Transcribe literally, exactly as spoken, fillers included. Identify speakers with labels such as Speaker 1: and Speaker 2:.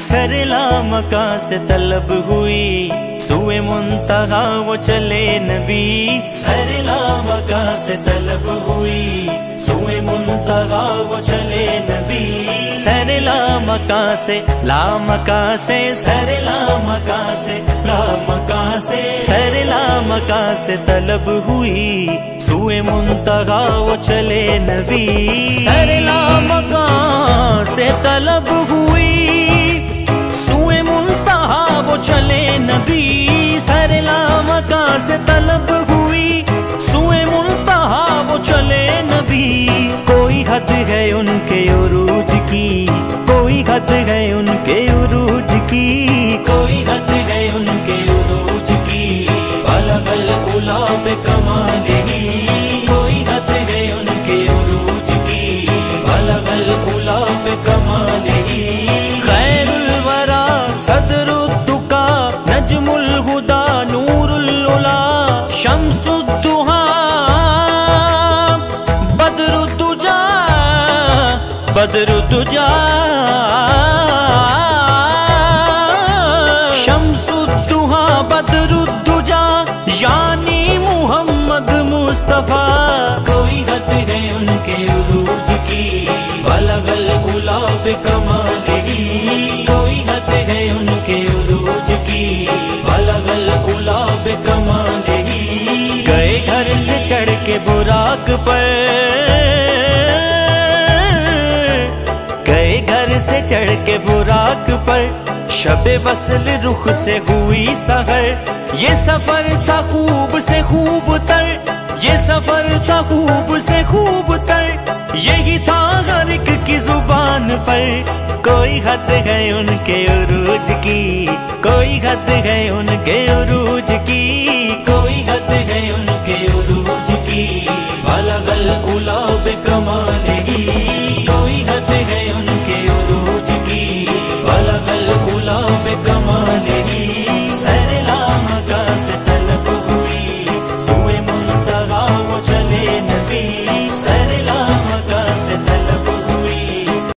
Speaker 1: سرلا مکان سے طلب ہوئی سوئے منتہا وہ چلے نبی سرلا مکان سے طلب ہوئی سوئے منتہا وہ چلے نبی سرلا مکان سے لا مکان سے سرلا مکان سے لا مکان سے سرلا مکان سے طلب ہوئی سوئے منتہا وہ چلے نبی سرلا مکان سے طلب ہوئی سوئے منتہا وہ چلے نبی سرلا مکان سے طلب ہوئی سوئے منتہا وہ چلے نبی کوئی حد ہے ان کے عروج کی کوئی حد ہے ان کے عروج کی کوئی حد ہے ان کے عروج کی بلغ العلا بکمالہ کوئی حد ہے ان کے عروج کی بلغ العلا بکمالہ خیر الورا صدر الدکا نجم الہدا نور العلا شمس الدہا بدر الدجا بدر الدجا شمس الدہا بدر الدجا یعنی محمد مصطفیٰ کوئی حد ہے ان کے عروج کی بلغ العلا بکمالہ کوئی حد ہے ان کے عروج کی بلغ العلا بکمالہ گئے گھر سے چڑھ کے براق پر گئے گھر سے چڑھ کے براق پر شب وصل رخ سے ہوئی سحر یہ سفر تھا خوب سے خوب تر یہ سفر تھا خوب سے خوب تر یہی تھا ہر ایک کی زبان پر کوئی حد ہے ان کے عروج کی کوئی حد ہے ان کے عروج کی کوئی حد